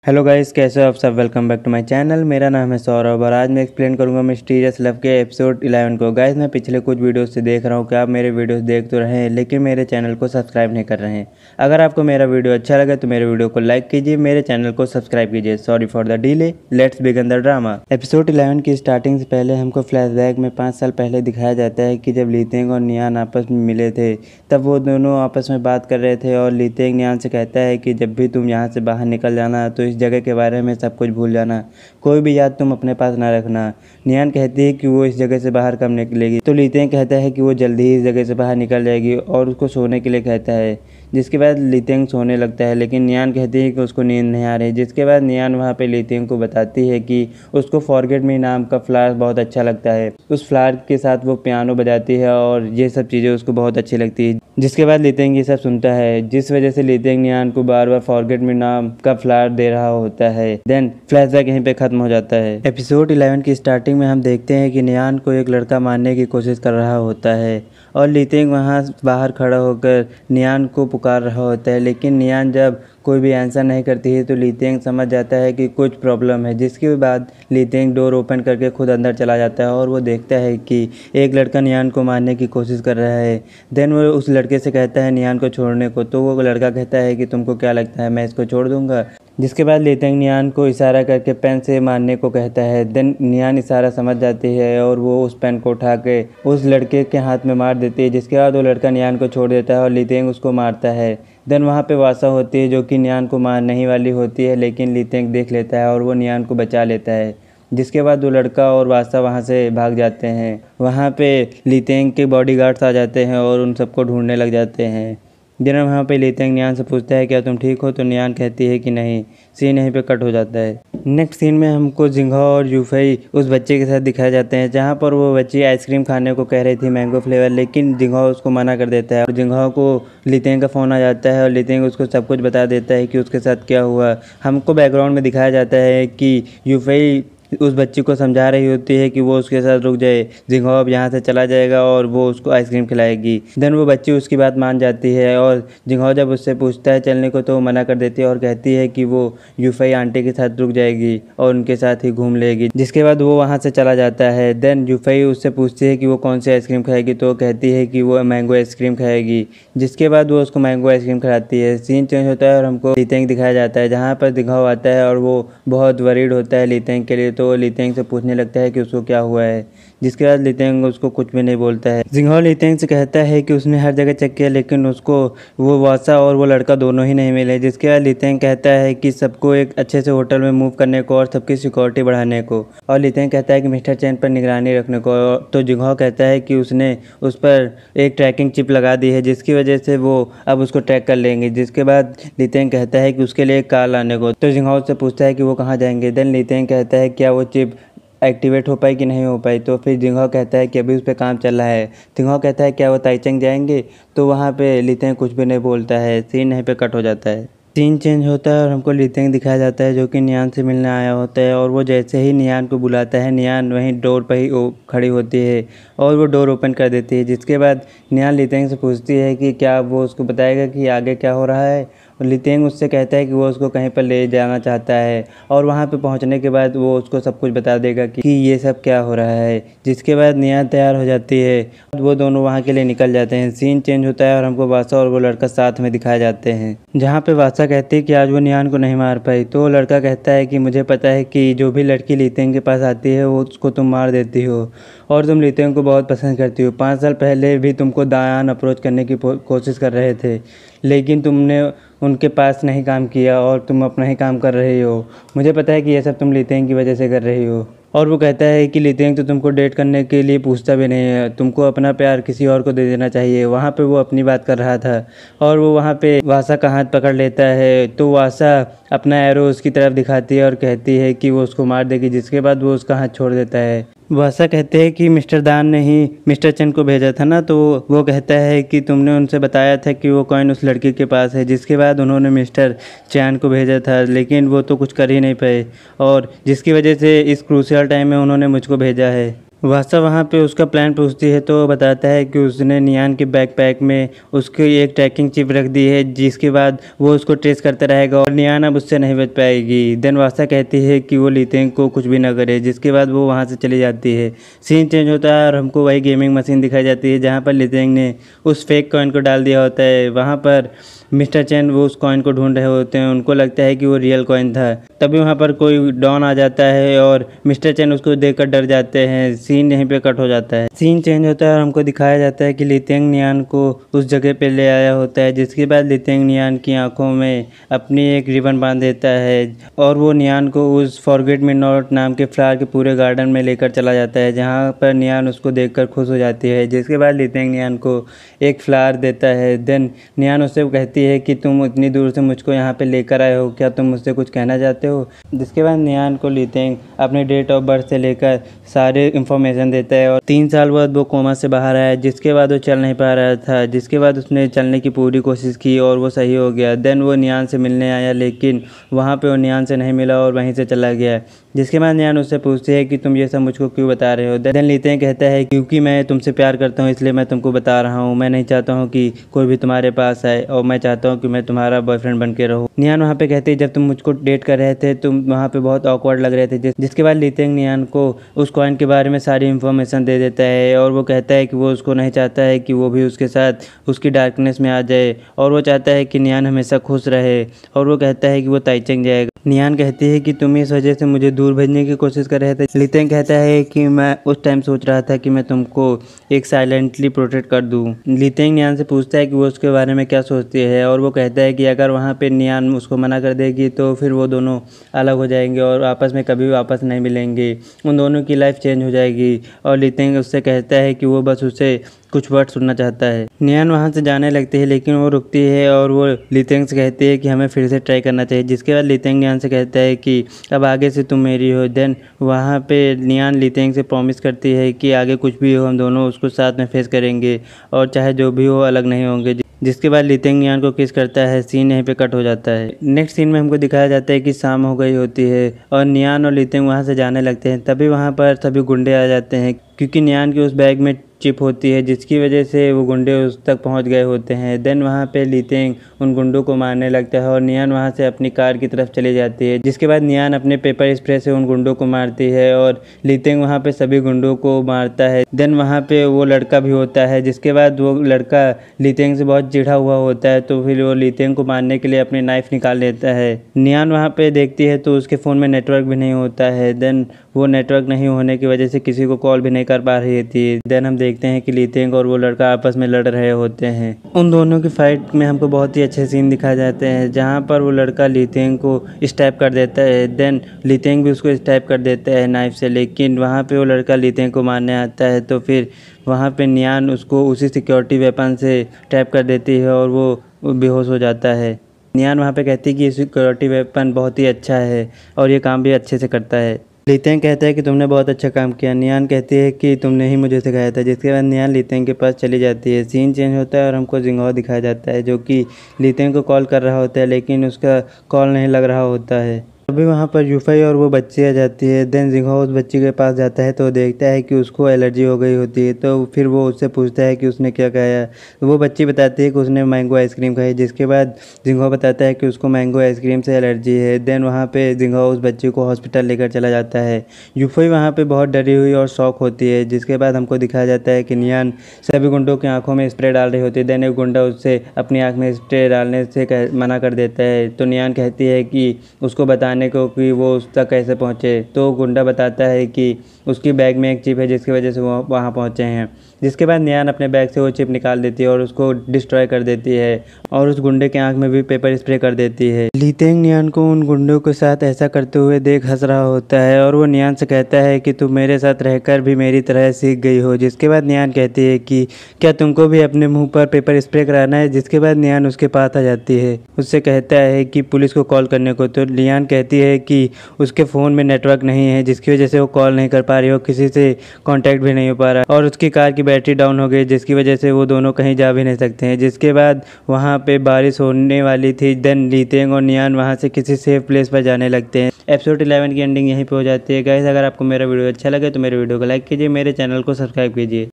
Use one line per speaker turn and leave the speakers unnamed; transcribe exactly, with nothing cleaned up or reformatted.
Hello guys, कैसे हो आप सब। Welcome back to my channel. मेरा नाम है सौरभ और आज मैं एक्सप्लेन करूंगा मिस्टीरियस लव के एपिसोड इलेवन को। गाइस, मैं पिछले कुछ वीडियोस से देख रहा हूं कि आप मेरे वीडियोस देख तो रहे हैं लेकिन मेरे चैनल को सब्सक्राइब नहीं कर रहे हैं। अगर आपको मेरा वीडियो अच्छा लगे तो मेरे वीडियो को लाइक कीजिए, मेरे चैनल को सब्सक्राइब कीजिए। Sorry for the delay, let's begin the drama. Episode eleven की स्टार्टिंग से पहले हमको फ्लैशबैक में पाँच साल पहले दिखाया जाता है कि जब ली तेंग और नियान आपस में मिले थे तब वो दोनों आपस में बात कर रहे थे और ली तेंग नियान से कहता है कि जब भी तुम यहाँ से बाहर निकल जाना तो इस जगह के बारे में सब कुछ भूल जाना, कोई भी याद तुम अपने पास ना रखना। नियान कहती है कि वो इस जगह से बाहर कब निकलेगी तो ली तेंग कहता है कि वो जल्दी ही इस जगह से बाहर निकल जाएगी और उसको सोने के लिए कहता है। जिसके बाद ली तेंग सोने लगता है लेकिन नियान कहती है कि उसको नींद नहीं आ रही। जिसके बाद नियान वहाँ पे ली तेंग को बताती है कि उसको फॉरगेट मी नाम का फ्लावर बहुत अच्छा लगता है। उस फ्लावर के साथ वो पियानो बजाती है और ये सब चीज़ें उसको बहुत अच्छी लगती है। जिसके बाद ली तेंग ये सब सुनता है, जिस वजह से ली तेंग नियान को बार बार फॉरगेट मी नाम का फ्लावर दे रहा होता है। देन फ्लैशबैक यहीं पे खत्म हो जाता है। एपिसोड इलेवन की स्टार्टिंग में हम देखते हैं कि नियान को एक लड़का मारने की कोशिश कर रहा होता है और ली तेंग वहाँ बाहर खड़ा होकर नियान को पुकार रहा होता है। लेकिन नियान जब कोई भी आंसर नहीं करती है तो ली तेंग समझ जाता है कि कुछ प्रॉब्लम है। जिसके बाद ली तेंग डोर ओपन करके खुद अंदर चला जाता है और वो देखता है कि एक लड़का नियान को मारने की कोशिश कर रहा है। देन वो उस लड़के से कहता है नियान को छोड़ने को, तो वो लड़का कहता है कि तुमको क्या लगता है मैं इसको छोड़ दूंगा। जिसके बाद ली तेंग नियान को इशारा करके पेन से मारने को कहता है। देन नियान इशारा समझ जाती है और वो उस पेन को उठा के उस लड़के के हाथ में मार देती है। जिसके बाद वो लड़का नियान को छोड़ देता है और ली तेंग उसको मारता है। देन वहाँ पे वासा होती है जो कि नियान को मारने ही वाली होती है लेकिन ली तेंग देख लेता है और वो नियान को बचा लेता है। जिसके बाद वो लड़का और वासा वहाँ से भाग जाते हैं। वहाँ पे ली तेंग के बॉडीगार्ड्स आ जाते हैं और उन सबको ढूंढने लग जाते हैं। दिन वहाँ पे ली तेंग नियान से पूछता है क्या तुम ठीक हो, तो नियान कहती है कि नहीं। सीन यहीं पे कट हो जाता है। नेक्स्ट सीन में हमको जिंघा और यूफई उस बच्चे के साथ दिखाए जाते हैं जहाँ पर वो बच्ची आइसक्रीम खाने को कह रही थी मैंगो फ्लेवर, लेकिन जिंघा उसको मना कर देता है और जिंघा को ली तेंग का फ़ोन आ जाता है और ली तेंग उसको सब कुछ बता देता है कि उसके साथ क्या हुआ। हमको बैकग्राउंड में दिखाया जाता है कि यूफई उस बच्ची को समझा रही होती है कि वो उसके साथ रुक जाए, जिंघा अब यहाँ से चला जाएगा और वो उसको आइसक्रीम खिलाएगी। देन वो बच्ची उसकी बात मान जाती है और जिंघा जब उससे पूछता है चलने को तो वो मना कर देती है और कहती है कि वो यूफई आंटी के साथ रुक जाएगी और उनके साथ ही घूम लेगी। जिसके बाद वो वहाँ से चला जाता है। देन यूफई उससे पूछती है कि वो कौन सी आइसक्रीम खाएगी तो कहती है कि वो मैंगो आइसक्रीम खाएगी। जिसके बाद वो उसको मैंगो आइसक्रीम खिलाती है। सीन चेंज होता है और हमको ली तेंग दिखाया जाता है जहाँ पर जिंघा आता है और वो बहुत वरीड होता है ली तेंग के लिए, तो ली तेंग से पूछने लगता है कि उसको क्या हुआ है। जिसके बाद ली तेंग उसको कुछ भी नहीं बोलता है। जिंघा ली तेंग से कहता है कि उसने हर जगह चेक किया लेकिन उसको वो वासा और वो लड़का दोनों ही नहीं मिले। जिसके बाद ली तेंग कहता है कि सबको एक अच्छे से होटल में मूव करने को और सबकी सिक्योरिटी बढ़ाने को, और ली तेंग कहता है कि मिस्टर चैन पर निगरानी रखने को। तो जिंघा कहता है कि उसने उस पर एक ट्रैकिंग चिप लगा दी है जिसकी वजह से वो अब उसको ट्रैक कर लेंगे। जिसके बाद ली तेंग कहता है कि उसके लिए एक कार लाने को, तो जिंघा उससे पूछता है कि वो कहाँ जाएंगे। देन ली तेंग कहता है क्या वो चिप एक्टिवेट हो पाई कि नहीं हो पाई, तो फिर जिंघा कहता है कि अभी उस पर काम चल रहा है। जिंघा कहता है क्या वो ताइचंग जाएंगे, तो वहाँ पे ली तेंग कुछ भी नहीं बोलता है। सीन यहीं पे कट हो जाता है। सीन चेंज होता है और हमको ली तेंग दिखाया जाता है जो कि नियान से मिलने आया होता है और वो जैसे ही नियान को बुलाता है नियान वहीं डोर पर ही खड़ी होती है और वो डोर ओपन कर देती है। जिसके बाद नियान ली तेंग से पूछती है कि क्या वो उसको बताएगा कि आगे क्या हो रहा है, और ली तेंग उससे कहता है कि वो उसको कहीं पर ले जाना चाहता है और वहाँ पे पहुँचने के बाद वो उसको सब कुछ बता देगा कि ये सब क्या हो रहा है। जिसके बाद नियान तैयार हो जाती है, वो दोनों वहाँ के लिए निकल जाते हैं। सीन चेंज होता है और हमको वासा और वो लड़का साथ में दिखाए जाते हैं जहाँ पे वासा कहती है कि आज वो नियान को नहीं मार पाई, तो वो लड़का कहता है कि मुझे पता है कि जो भी लड़की ली तेंग के पास आती है वो उसको तुम मार देती हो और तुम ली तेंग को बहुत पसंद करती हो। पाँच साल पहले भी तुमको दायान अप्रोच करने की कोशिश कर रहे थे लेकिन तुमने उनके पास नहीं काम किया और तुम अपना ही काम कर रही हो। मुझे पता है कि ये सब तुम ली तेंग की वजह से कर रही हो। और वो कहता है कि ली तेंग तो तुमको डेट करने के लिए पूछता भी नहीं है, तुमको अपना प्यार किसी और को दे देना चाहिए। वहाँ पे वो अपनी बात कर रहा था और वो वहाँ पे वासा का हाथ पकड़ लेता है, तो वासा अपना एरो उसकी तरफ दिखाती है और कहती है कि वो उसको मार देगी। जिसके बाद वो उसका हाथ छोड़ देता है। वासा कहते हैं कि मिस्टर दान ने ही मिस्टर चैन को भेजा था ना, तो वो कहता है कि तुमने उनसे बताया था कि वो कॉइन उस लड़की के पास है। जिसके बाद उन्होंने मिस्टर चैन को भेजा था लेकिन वो तो कुछ कर ही नहीं पाए और जिसकी वजह से इस क्रूशियल टाइम में उन्होंने मुझको भेजा है। वासा वहाँ पे उसका प्लान पूछती है तो वो बताता है कि उसने नियान के बैकपैक में उसकी एक ट्रैकिंग चिप रख दी है, जिसके बाद वो उसको ट्रेस करता रहेगा और नियान अब उससे नहीं बच पाएगी। देन वासा कहती है कि वो ली तेंग को कुछ भी ना करे, जिसके बाद वो वहाँ से चली जाती है। सीन चेंज होता है और हमको वही गेमिंग मशीन दिखाई जाती है जहाँ पर ली तेंग ने उस फेक कॉइन को डाल दिया होता है। वहाँ पर मिस्टर चैन वो उस कॉइन को ढूंढ रहे होते हैं, उनको लगता है कि वो रियल कॉइन था। तभी वहाँ पर कोई डॉन आ जाता है और मिस्टर चैन उसको देखकर डर जाते हैं। सीन यहीं पे कट हो जाता है। सीन चेंज होता है और हमको दिखाया जाता है कि ली तेंग नियान को उस जगह पे ले आया होता है, जिसके बाद ली तेंग नियान की आंखों में अपनी एक रिबन बांध देता है और वो नियान को उस फॉरगेट मी नॉट नाम के फ्लावर के पूरे गार्डन में लेकर चला जाता है, जहाँ पर नियान उसको देखकर खुश हो जाती है। जिसके बाद ली तेंग नियान को एक फ्लावर देता है। देन नियान उससे कहती है कि तुम इतनी दूर से मुझको यहाँ पे लेकर आए हो, क्या तुम मुझसे कुछ कहना चाहते हो। जिसके बाद नियान को ली तेंग अपने डेट ऑफ बर्थ से लेकर सारे इंफॉर्मेशन देता है और तीन साल बाद वो कोमा से बाहर आया, जिसके बाद वो चल नहीं पा रहा था। जिसके बाद उसने चलने की पूरी कोशिश की और वो सही हो गया। देन वो नियान से मिलने आया, लेकिन वहाँ पे वो नियान से नहीं मिला और वहीं से चला गया। जिसके बाद नियान उससे पूछती है कि तुम ये सब मुझको क्यों बता रहे हो। देन ली तेंग कहता है क्योंकि मैं तुमसे प्यार करता हूँ इसलिए मैं तुमको बता रहा हूँ। मैं नहीं चाहता हूँ कि कोई भी तुम्हारे पास आए और मैं चाहता हूँ कि मैं तुम्हारा बॉयफ्रेंड बन के रहूँ। नियान वहाँ पे कहती है जब तुम मुझको डेट कर रहे थे तुम वहाँ पे बहुत ऑकवर्ड लग रहे थे। जिस, जिसके बाद ली तेंग नियान को उस कॉइन के बारे में सारी इन्फॉर्मेशन दे देता है और वो कहता है कि वो उसको नहीं चाहता है कि वो भी उसके साथ उसकी डार्कनेस में आ जाए और वो चाहता है कि नियान हमेशा खुश रहे और वो कहता है कि वो ताइचंग जाएगा। नियान कहती है कि तुम इस वजह से मुझे दूर भेजने की कोशिश कर रहे थे। ली तेंग कहता है कि मैं उस टाइम सोच रहा था कि मैं तुमको एक साइलेंटली प्रोटेक्ट कर दूं। ली तेंग नियान से पूछता है कि वो उसके बारे में क्या सोचती है और वो कहता है कि अगर वहाँ पे नियान उसको मना कर देगी तो फिर वो दोनों अलग हो जाएंगे और आपस में कभी वापस नहीं मिलेंगे, उन दोनों की लाइफ चेंज हो जाएगी। और ली तेंग उससे कहता है कि वो बस उसे कुछ वर्ड सुनना चाहता है। नियान वहाँ से जाने लगती है लेकिन वो रुकती है और वो ली तेंग से कहती है कि हमें फिर से ट्राई करना चाहिए। जिसके बाद ली तेंग नियान से कहता है कि अब आगे से तुम मेरी हो। देन वहाँ पे नियान ली तेंग से प्रॉमिस करती है कि आगे कुछ भी हो हम दोनों उसको साथ में फेस करेंगे और चाहे जो भी हो अलग नहीं होंगे। जिसके बाद ली तेंग नियान को किस करता है। सीन यहीं पे कट हो जाता है। नेक्स्ट सीन में हमको दिखाया जाता है कि शाम हो गई होती है और नियान और ली तेंग वहाँ से जाने लगते हैं। तभी वहाँ पर सभी गुंडे आ जाते हैं क्योंकि नियान के उस बैग में चिप होती है, जिसकी वजह से वो गुंडे उस तक पहुंच गए होते हैं। देन वहाँ पे ली तेंग उन गुंडों को मारने लगता है और नियान वहाँ से अपनी कार की तरफ चली जाती है। जिसके बाद नियान अपने पेपर स्प्रे से उन गुंडों को मारती है और ली तेंग वहाँ पे सभी गुंडों को मारता है। देन वहाँ पे वो लड़का भी होता है, जिसके बाद वो लड़का ली तेंग से बहुत चिढ़ा हुआ होता है तो फिर वो ली तेंग को मारने के लिए अपनी नाइफ निकाल लेता है। नियान वहाँ पे देखती है तो उसके फ़ोन में नेटवर्क भी नहीं होता है। देन वो नेटवर्क नहीं होने की वजह से किसी को कॉल भी नहीं कर पा रही थी। देन हम देखते हैं कि ली तेंग और वो लड़का आपस में लड़ रहे होते हैं। उन दोनों की फाइट में हमको बहुत ही अच्छे सीन दिखाए जाते हैं जहाँ पर वो लड़का ली तेंग को स्टैप कर देता है। देन ली तेंग भी उसको स्टैप कर देता है नाइफ से, लेकिन वहाँ पे वो लड़का ली तेंग को मारने आता है तो फिर वहाँ पे नियान उसको उसी सिक्योरिटी वेपन से टैप कर देती है और वो बेहोश हो जाता है। नियान वहाँ पे कहती है कि सिक्योरिटी वेपन बहुत ही अच्छा है और ये काम भी अच्छे से करता है। ली तेंग कहता है कि तुमने बहुत अच्छा काम किया। नियान कहती है कि तुमने ही मुझे सिखाया था। जिसके बाद नियान ली तेंग के पास चली जाती है। सीन चेंज होता है और हमको जिंगहो दिखाया जाता है जो कि ली तेंग को कॉल कर रहा होता है, लेकिन उसका कॉल नहीं लग रहा होता है। अभी वहाँ पर यूफाई और वो बच्ची आ जाती है। देन जिंगहो उस बच्ची के पास जाता है तो देखता है कि उसको एलर्जी हो गई होती है, तो फिर वो उससे पूछता है कि उसने क्या खाया। तो वो बच्ची बताती है कि उसने मैंगो आइसक्रीम खाई। जिसके बाद जिंगहो बताता है कि उसको मैंगो आइसक्रीम से एलर्जी है। देन वहाँ पे जिंगहो उस बच्ची को हॉस्पिटल लेकर चला जाता है। यूफाई वहाँ पे बहुत डरी हुई और शॉक होती है। जिसके बाद हमको दिखाया जाता है कि नियान सभी गुंडों की आंखों में स्प्रे डाल रही होती है। देन एक गुंडा उससे अपनी आँख में स्प्रे डालने से मना कर देता है तो नियान कहती है कि उसको बताने को कि वो उस तक कैसे पहुँचे। तो गुंडा बताता है कि उसकी बैग में एक चिप है जिसकी वजह से वो वहाँ पहुँचे हैं। जिसके बाद नियान अपने बैग से वो चिप निकाल देती है और उसको डिस्ट्रॉय कर देती है और उस गुंडे के आंख में भी पेपर स्प्रे कर देती है। ली तेंग नियान को उन गुंडों के साथ ऐसा करते हुए देख हंस रहा होता है और वो नियान से कहता है कि तुम मेरे साथ रहकर भी मेरी तरह सीख गई हो। जिसके बाद नियान कहती है कि क्या तुमको भी अपने मुंह पर पेपर स्प्रे कराना है। जिसके बाद नियान उसके पास आ जाती है, उससे कहता है कि पुलिस को कॉल करने को। तो नियान कहती है कि उसके फ़ोन में नेटवर्क नहीं है जिसकी वजह से वो कॉल नहीं कर पा रही हो, किसी से कांटेक्ट भी नहीं हो पा रहा और उसकी कार की बैटरी डाउन हो गई, जिसकी वजह से वो दोनों कहीं जा भी नहीं सकते हैं। जिसके बाद वहाँ पे बारिश होने वाली थी। देन ली तेंग और नियान वहाँ से किसी सेफ प्लेस पर जाने लगते हैं। एपिसोड इलेवन की एंडिंग यहीं पे हो जाती है। गाइस अगर आपको मेरा वीडियो अच्छा लगे तो मेरे वीडियो को लाइक कीजिए, मेरे चैनल को सब्सक्राइब कीजिए।